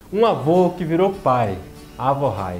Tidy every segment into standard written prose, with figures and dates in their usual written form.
Um avô que virou pai, Avô Rai.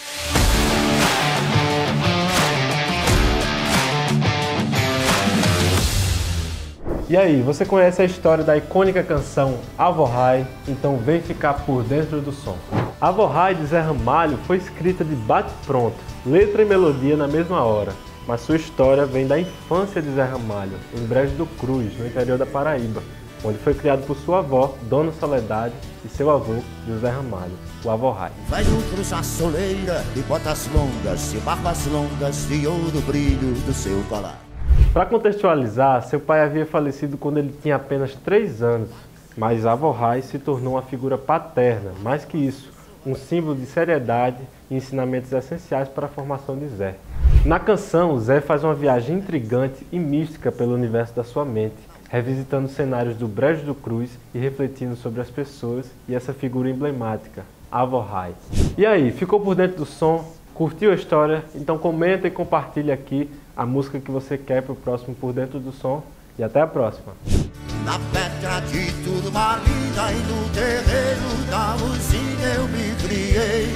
E aí, você conhece a história da icônica canção Avô Rai? Então vem ficar por dentro do som. Avô Rai de Zé Ramalho foi escrita de bate-pronto, letra e melodia na mesma hora. Mas sua história vem da infância de Zé Ramalho, em Brejo do Cruz, no interior da Paraíba, onde foi criado por sua avó, Dona Soledade, e seu avô, José Ramalho, o Avô Rai. Vai cruzar a soleira de botas longas e barbas longas de ouro brilho do seu colar. Para contextualizar, seu pai havia falecido quando ele tinha apenas 3 anos, mas Avô Rai se tornou uma figura paterna, mais que isso, um símbolo de seriedade e ensinamentos essenciais para a formação de Zé. Na canção, Zé faz uma viagem intrigante e mística pelo universo da sua mente, revisitando cenários do Brejo do Cruz e refletindo sobre as pessoas e essa figura emblemática, Avô Rai. E aí, ficou por dentro do som? Curtiu a história? Então comenta e compartilha aqui a música que você quer para o próximo Por Dentro do Som. E até a próxima! Na pedra de turmalina e no terreiro da usina eu me criei.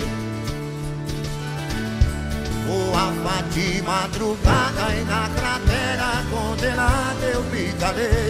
Voava de madrugada e na cratera condenada eu me calei.